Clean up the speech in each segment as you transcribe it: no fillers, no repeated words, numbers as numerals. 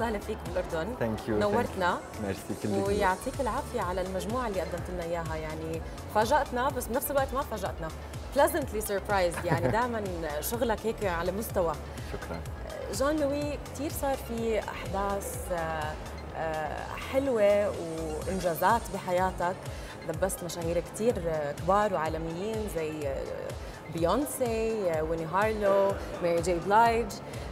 وسهلا فيك بالاردن. ثانك يو. نورتنا. ميرسي كل ويعطيك العافيه على المجموعه اللي قدمت لنا اياها، يعني فاجأتنا بس بنفس الوقت ما فاجأتنا. pleasantly surprised، يعني دائما شغلك هيك على مستوى. شكرا. جون لوي، كثير صار في احداث حلوه وانجازات بحياتك، لبست مشاهير كثير كبار وعالميين زي بيونسي، ويني هارلو، ماري جي بلايج.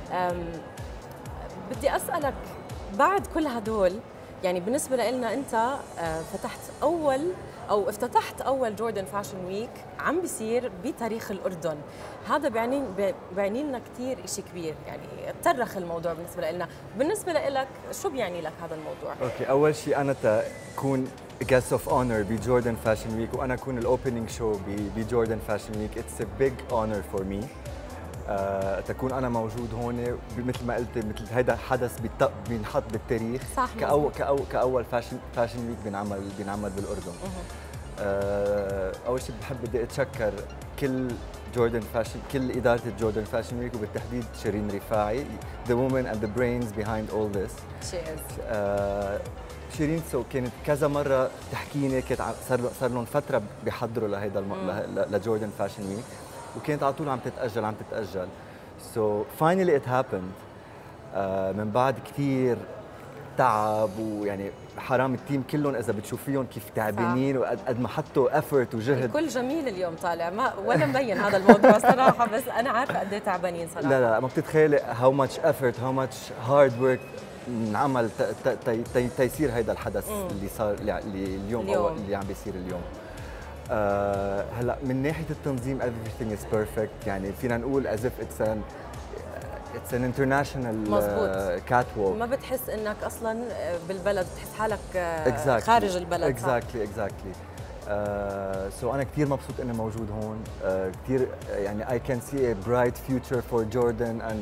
بدي أسألك بعد كل هدول، يعني بالنسبة لنا أنت فتحت افتتحت أول جوردن فاشن ويك عم بيصير بتاريخ الأردن. هذا بيعني لنا كثير شيء كبير، يعني ترخ الموضوع بالنسبة لنا. بالنسبة لك شو بيعني لك هذا الموضوع؟ اوكي، أول شيء أنا تكون guest of honor بجوردن فاشن ويك وأنا أكون الأوبننج شو بجوردن فاشن ويك، it's a big honor for me. تكون انا موجود هون مثل ما قلت، مثل هيدا حدث بينحط بالتاريخ. صح. كاول فاشن ويك بينعمل بالاردن. اول شيء بدي اتشكر كل جوردن فاشن، كل اداره جوردن فاشن ويك وبالتحديد شيرين رفاعي، the woman and the brains behind all this. cheers. شيرين كانت كذا مره تحكيني، كانت صار لهم فتره بيحضروا لهيدا لجوردن فاشن ويك، وكانت على طول عم تتأجل. So finally it happened. من بعد كثير تعب، ويعني حرام التيم كلهم اذا بتشوفيهم كيف تعبانين وقد ما حطوا effort وجهد. الكل جميل اليوم طالع، ما ولا مبين هذا الموضوع صراحه، بس انا عارفه قد ايه تعبانين صراحه. لا ما بتتخيلي how much effort how much hard work انعمل تيصير هيدا الحدث اللي صار اليوم أو اللي عم بيصير اليوم. هلا من ناحيه التنظيم everything is perfect، يعني فينا نقول as if it's an international catwalk. ما بتحس انك اصلا بالبلد، بتحس حالك exactly. خارج البلد. exactly. so انا كثير مبسوط اني موجود هون. كثير يعني I can see a bright future for Jordan and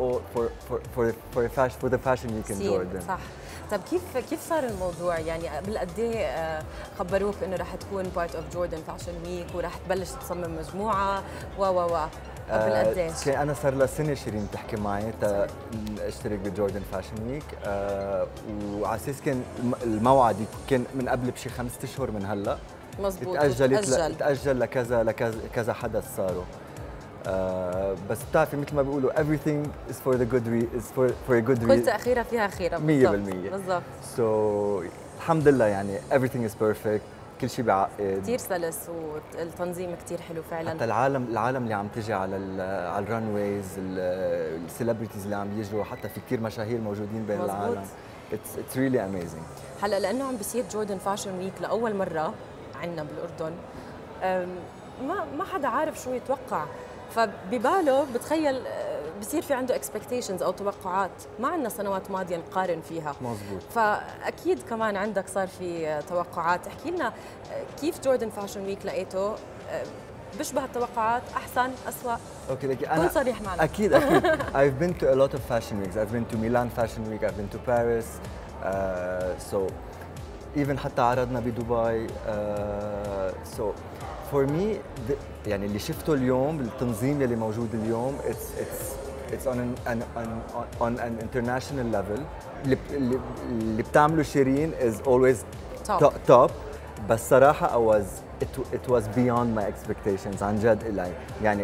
for the fashion week in Jordan. صح. طب كيف صار الموضوع؟ يعني قبل قد ايه خبروك انه رح تكون بارت اوف جوردن فاشن ويك ورح تبلش تصمم مجموعه قبل قد ايش؟ انا صار لها سنه شيرين بتحكي معي اشترك بجوردن فاشن ويك، وعلى اساس كان الموعد كان من قبل بشي 5 اشهر من هلا. مزبوط. تأجل لكذا حدث صاروا. بس بتعرفي مثل ما بيقولوا everything is for the good for a good reason. كل تأخيرة فيها خيرة. 100%. بالضبط. so الحمد لله يعني everything is perfect، كل شيء بعقد، كثير سلس والتنظيم كثير حلو فعلا. حتى العالم اللي عم تجي على الران ويز، السيلبرتيز اللي عم يجوا، حتى في كثير مشاهير موجودين بين العالم. it's really amazing. هلا لانه عم بيصير جوردن فاشن ويك لاول مره عندنا بالاردن، ما حدا عارف شو يتوقع، فبباله بتخيل بصير في عنده اكسبكتيشنز او توقعات ما عندنا سنوات ماضيه نقارن فيها. مزبوط. فاكيد كمان عندك صار في توقعات. احكي لنا كيف جوردن فاشن ويك لقيته؟ بيشبه التوقعات؟ احسن؟ اسوء؟ اوكي لكن كن صريح معنا. اكيد I've been to a lot of fashion weeks. I've been to Milan Fashion Week, I've been to Paris, so even حتى عرضنا بدبي. so for me يعني اللي شفته اليوم، التنظيم اللي موجود اليوم it's on an international level. اللي بتعمله شيرين is always top. بس صراحة it was beyond my expectations عن جد. يعني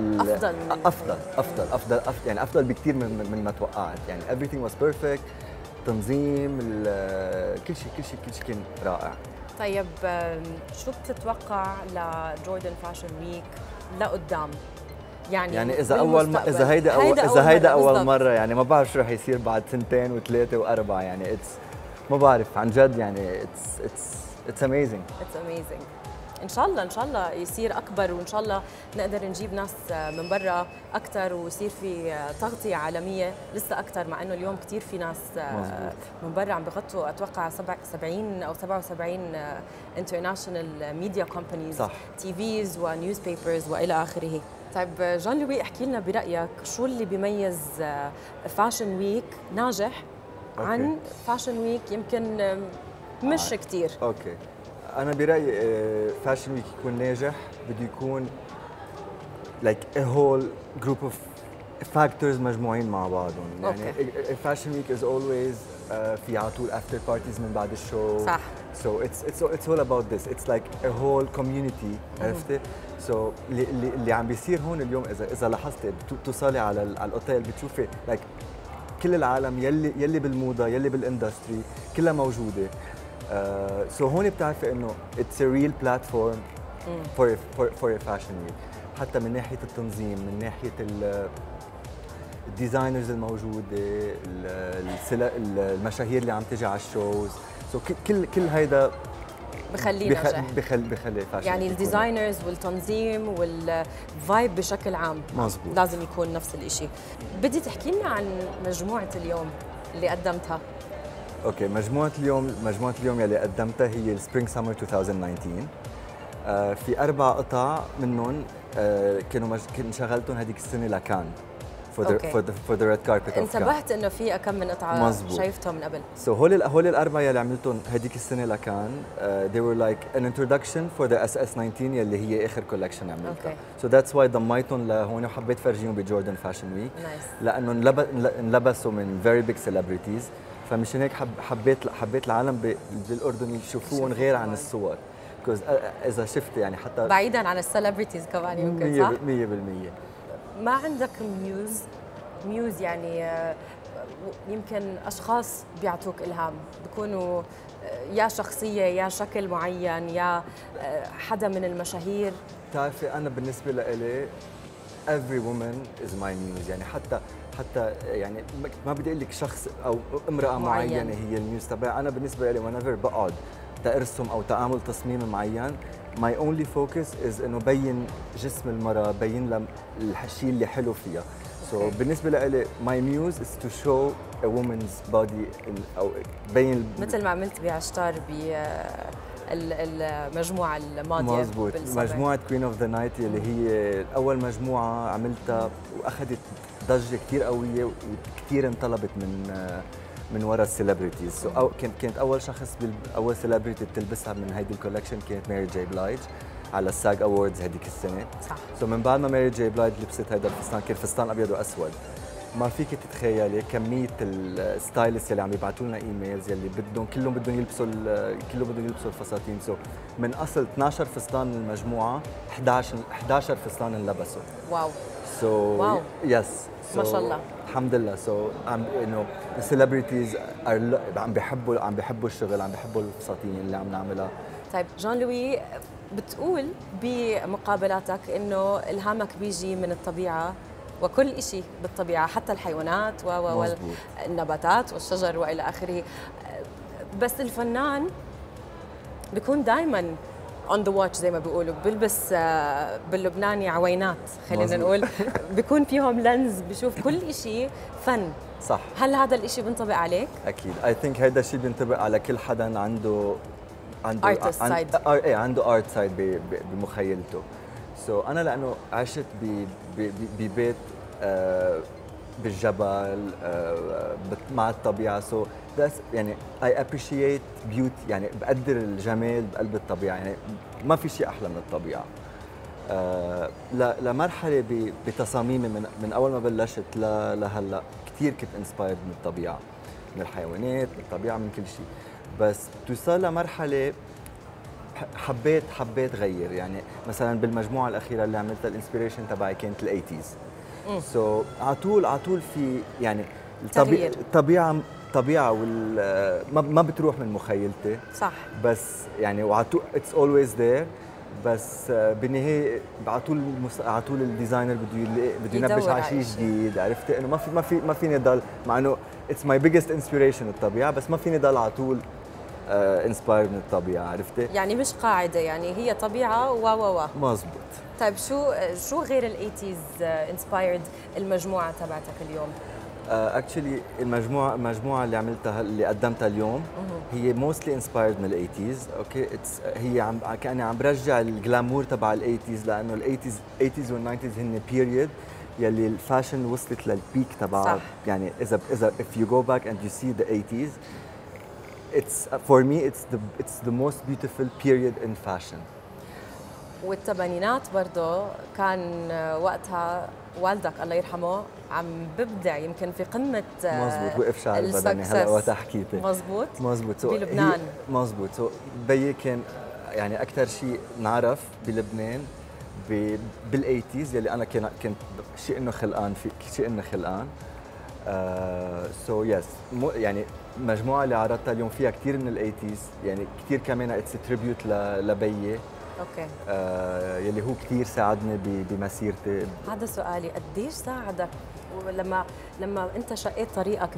أفضل بكثير من ما توقعت. يعني everything was perfect. تنظيم، كل شيء كان رائع. طيب شو بتتوقع لجوردن فاشن ويك لقدام؟ يعني اذا هيدا اول مره، يعني ما بعرف شو رح يصير بعد 2 و3 و4. يعني ما بعرف عن جد. يعني it's amazing. ان شاء الله يصير اكبر، وان شاء الله نقدر نجيب ناس من برا اكثر، ويصير في تغطيه عالميه لسه اكثر، مع انه اليوم كثير في ناس من برا عم بغطوا. اتوقع 70 او 77 انترناشونال ميديا كومبانيز، تي فيز ونيوز بيبرز والى اخره. طيب جون لوي، احكي لنا برايك شو اللي بيميز فاشن ويك ناجح عن فاشن ويك يمكن مش كثير؟ اوكي، أنا برأيي فاشن ويك يكون ناجح بده يكون like a whole group of فاكتورز مجموعين مع بعضهم. يعني أوكي. الفاشن ويك از اولويز في على طول افتر بارتيز من بعد الشو. صح. So it's all about this. It's like a whole community. عرفتي؟ So اللي عم بيصير هون اليوم اذا لاحظتي بتوصلي على الاوتيل بتشوفي like كل العالم يلي بالموضه يلي بالاندستري كلها موجوده. So هون بتعرفي انه it's a real platform for a fashion week. حتى من ناحيه التنظيم، من ناحيه الديزاينرز الموجوده، المشاهير اللي عم تجي على الشوز. سو كل هيدا بخلينا نجح. بخلي فاشن يعني الديزاينرز والتنظيم والفايب بشكل عام مزبوط. لازم يكون نفس الشيء. بدي تحكي لنا عن مجموعه اليوم اللي قدمتها. اوكي، مجموعه اليوم يلي قدمتها هي السبرينج سمر 2019. في 4 قطع منهم كنت شغلتهم هذيك السنه لكان for the red carpet of انتبهت انه في كم من قطعه مزبوط. شايفتها من قبل. So هول الاربعه يلي عملتهم هذيك السنه لكان they were like an introduction for the SS19 يلي هي اخر كولكشن عملتها. So that's why ضميتهم لهون وحبيت فرجيهم بجوردن فاشن ويك لانه انلبسوا من very big celebrities. فمشان هيك حبيت العالم بالاردن يشوفوهم غير عن الصور. because اذا شفت يعني حتى بعيدا عن السليبرتيز كمان يمكن صح؟ 100%. ما عندك ميوز يعني يمكن اشخاص بيعطوك الهام، بيكونوا يا شخصيه يا شكل معين يا حدا من المشاهير؟ بتعرفي انا بالنسبه لإلي every woman is my muse. يعني حتى يعني ما بدي اقول لك شخص او امراه معينه هي الميوز تبعي. انا بالنسبه لي whenever بقعد تأرسم او تعمل تصميم معين my only focus is انه بين جسم المراه، بين الشيء اللي حلو فيها. So بالنسبه لي my muse is to show a woman's body او بين مثل ما عملت بعشتار المجموعه الماضيه. مزبوط، مجموعه كوين اوف ذا نايت اللي هي اول مجموعه عملتها واخذت ضجه كثير قويه وكثير انطلبت من وراء السليبرتيز. كانت اول شخص اول سليبرتي بتلبسها من هيدي الكولكشن كانت ماري جاي بلايج على الساج اووردز هذيك السنه. صح. من بعد ما ماري جاي بلايج لبست هذا الفستان كان فستان ابيض واسود. ما فيك تتخيلي كميه الستايلست يلي عم يبعثوا لنا ايميلز يلي كلهم بدهم يلبسوا الفساتين. من اصل 12 فستان المجموعه 11 فستان انلبسوا. واو. واو. يس. ما شاء الله. الحمد لله. انه السليبرتيز عم بيحبوا الشغل، عم بيحبوا الفساتين اللي عم نعملها. طيب جان لوي، بتقول بمقابلاتك انه الهامك بيجي من الطبيعه وكل شيء بالطبيعه، حتى الحيوانات والنباتات والشجر والى اخره، بس الفنان بيكون دائما on the watch زي ما بيقولوا، بيلبس باللبناني عوينات خلينا نقول، بيكون فيهم لنز بشوف كل شيء فن. صح. هل هذا الشيء بينطبق عليك؟ اكيد. اي ثينك هذا الشيء بينطبق على كل حدا عنده artist side. عنده ارت سايد بمخيلته. انا لانه عشت ببيت بالجبل مع الطبيعه. يعني I appreciate beauty. يعني بقدر الجمال بقلب الطبيعه. يعني ما في شيء احلى من الطبيعه. لمرحله بتصاميمي من اول ما بلشت لهلا كثير كنت انسبايرد من الطبيعه، من الحيوانات، من الطبيعه، من كل شيء. بس توصل لمرحله حبيت غير. يعني مثلا بالمجموعه الاخيره اللي عملتها الانسبيريشن تبعي كانت الايتيز. على طول في يعني الطبيعه ما بتروح من مخيلتي. صح. بس يعني وعطول اتس اولويز ذير. بس بالنهايه على طول الديزاينر بده ينبش على شيء جديد. عرفتي انه ما فيني ضل، مع انه اتس ماي بيجست انسبيريشن الطبيعه، بس ما فيني ضل على طول انسبايرد من الطبيعه. عرفتي؟ يعني مش قاعده، يعني هي طبيعه مزبوط. طيب شو غير الايتيز انسبايرد المجموعه تبعتك اليوم؟ اكشلي المجموعه اللي عملتها اللي قدمتها اليوم هي موستلي انسبايرد من الايتيز. اوكي، هي كاني عم برجع الجلامور تبع الايتيز، لانه الايتيز والناينتيز هن بيريود يلي الفاشن وصلت للبيك تبعها. يعني اذا if you go back and you see the 80s, it's for me it's the most beautiful period in fashion. والثمانينات برضه كان وقتها والدك الله يرحمه عم ببدع يمكن في قمه مزبوط، وقف شعر بدني هلا وقت حكيتي. مزبوط so بلبنان. مزبوط. بيي كان يعني اكثر شيء نعرف بلبنان بال80s يلي انا كنت شيء انه خلقان في شيء انه خلقان. سو يس يعني المجموعه اللي عرضتها اليوم فيها كثير من ال80s، يعني كثير كمان اتس تريبيوت لبيي. اوكي. يلي هو كثير ساعدني بمسيرتي. هذا سؤالي، قديش ساعدك لما انت شقيت طريقك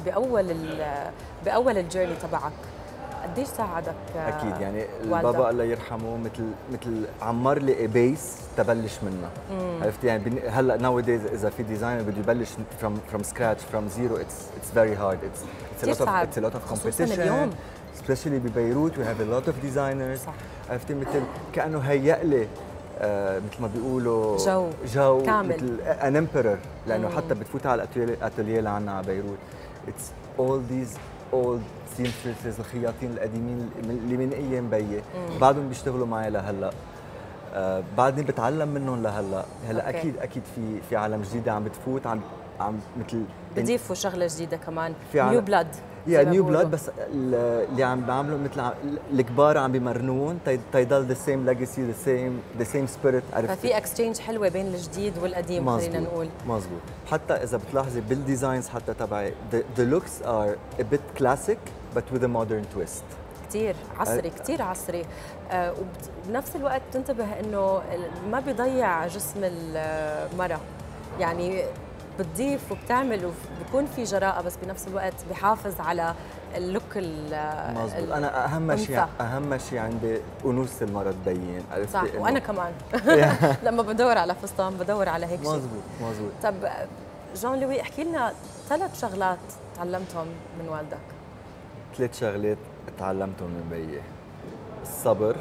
باول الجيرني تبعك، قديش ساعدك؟ اكيد يعني البابا الله يرحمه مثل عمر لي بيس تبلش منها. عرفتي يعني هلا ناو دايز اذا في ديزاينر بده يبلش from scratch from zero it's very hard. It's a lot of competition especially ببيروت we have a lot of designers. صح. عرفتي مثل كانه هيأ لي مثل ما بيقولوا جو كامل مثل an emperor، لانه حتى بتفوت على الاتوليه اللي عندنا على بيروت it's all these old seamstresses الخياطين القديمين اللي من ايام بيي بعدهم بيشتغلوا معي لهلا. بعدني بتعلم منهم لهلا. هلا اكيد في عالم جديده عم بتفوت عم مثل بضيفوا شغله جديده كمان، نيو بلاد. نيو بلاد، بس اللي عم بعملوا مثل الكبار عم بيمرنون تيضل ذا سيم ليجاسي ذا سيم سبيريت. عرفت؟ ففي اكسشينج حلوه بين الجديد والقديم خلينا نقول. مزبوط. حتى اذا بتلاحظي بالديزاينز حتى تبعي the looks are a bit classic but with a modern twist. كثير عصري كثير عصري. وبنفس الوقت بتنتبه انه ما بيضيع جسم المرأة، يعني بتضيف وبتعمل وبكون في جراءة بس بنفس الوقت بحافظ على اللوك. مزبوط. انا اهم شيء عندي انوثه المرأة تبين. عرفتي؟ صح. وانا كمان لما بدور على فستان بدور على هيك شيء. مزبوط. طب جون لوي، احكي لنا 3 شغلات تعلمتهم من والدك. 3 شغلات تعلمتهم من بيي: الصبر،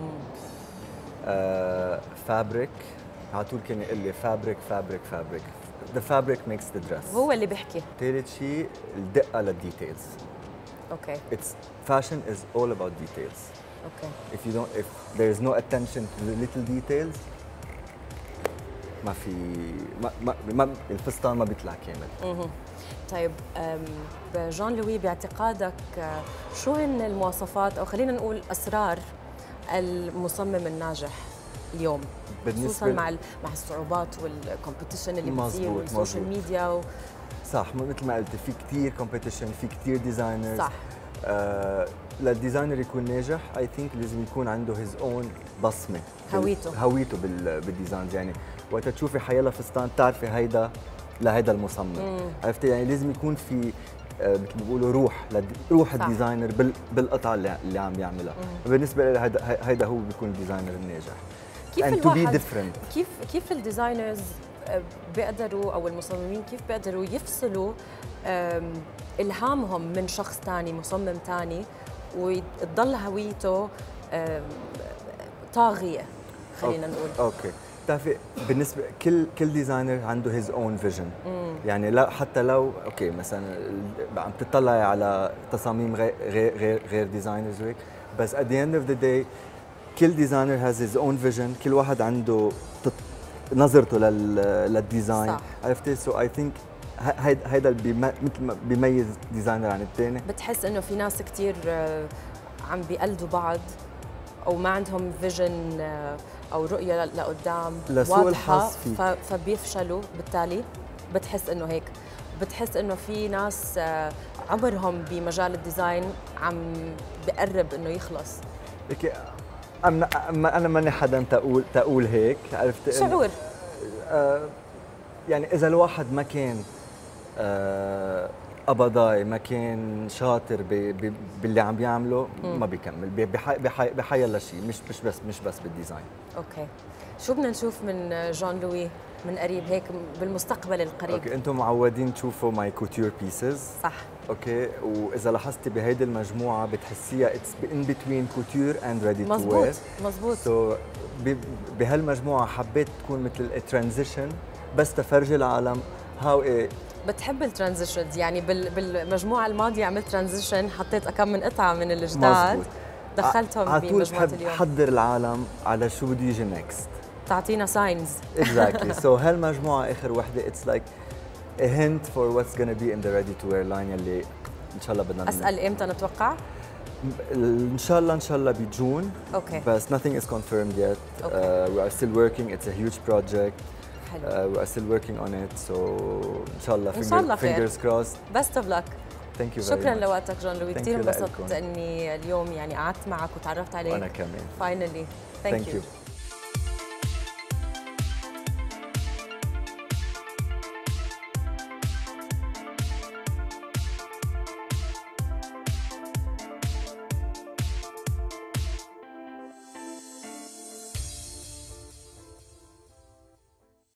فابريك. على طول كان يقول لي فابريك. The fabric makes the dress. هو اللي بيحكي. ثالث شيء الدقة للديتيلز. اوكي. Fashion is all about details. اوكي. If there is no attention to the little details ما في الفستان ما بيطلع كامل. طيب جون لوي، باعتقادك شو هن المواصفات او خلينا نقول اسرار المصمم الناجح اليوم، خصوصا مع الصعوبات والكومبيتيشن اللي بتصير والسوشيال ميديا صح. مثل ما قلت في كثير كومبيتيشن، في كثير ديزاينرز. صح. للديزاينر يكون ناجح اي ثينك لازم يكون عنده هيز اون بصمه، هويته بالديزاينز. يعني وقت تشوفي حيلا فستان بتعرفي هيدا لهيدا المصمم. عرفتي؟ يعني لازم يكون في مثل ما بيقولوا روح الديزاينر بالقطعه اللي عم يعملها. بالنسبه لي هيدا هو بيكون الديزاينر الناجح. كيف الواحد كيف الديزاينرز بيقدروا او المصممين كيف بيقدروا يفصلوا الهامهم من شخص ثاني، مصمم ثاني، وتضل هويته طاغيه خلينا نقول؟ اوكي. بتعرفي بالنسبه كل ديزاينر عنده هيز اون فيجن. يعني لا حتى لو اوكي مثلا عم تطلعي على تصاميم غير ديزاينرز وهيك، بس at the end of the day كل ديزاينر هاز هيز اون فيجن، كل واحد عنده نظرته للديزاين. عرفتي؟ سو اي ثينك هيدا مثل ما بيميز ديزاينر عن الثاني. بتحس انه في ناس كثير عم بيقلدوا بعض او ما عندهم فيجن او رؤيه لقدام واضحه فبيفشلوا، بالتالي بتحس انه هيك. بتحس انه في ناس عمرهم بمجال الديزاين عم بقرب انه يخلص. انا ماني حدا تقول هيك. عرفت؟ شعور. يعني اذا الواحد ما كان قبضاي، ما كان شاطر باللي عم بيعمله ما بيكمل بحيلا شيء، مش بس بالديزاين. اوكي. شو بدنا نشوف من جون لوي من قريب هيك بالمستقبل القريب؟ اوكي. انتم معودين تشوفوا ماي كوتور بيسز. صح. اوكي. واذا لاحظتي بهيدي المجموعه بتحسيها اتس ان بتوين كوتور اند ريدي تو وير. مزبوط. سو بهالمجموعه حبيت تكون مثل ترانزيشن بس تفرجي العالم هاو بتحب الترانزيشنز. يعني بالمجموعه الماضيه عملت ترانزيشن، حطيت كم من قطعه من الجداد. دخلتهم على طول بمجموعة بحب اليوم. حضر العالم على شو بده يجي نيكست. تعطينا ساينز. Exactly. So هالمجموعة آخر وحدة it's like a hint for what's gonna be in the ready to wear line يلي إن شاء الله بدنا أسأل إمتى نتوقع؟ إن شاء الله بجون. أوكي. But nothing is confirmed yet. We are still working. It's a huge project. We are still working on it. So إن شاء الله fingers crossed. Best of luck. Thank you very شكرا much. لوقتك جون لوي، كثير انبسطت لكم. اني اليوم يعني قعدت معك وتعرفت عليك. وأنا كمان. Finally. Thank you.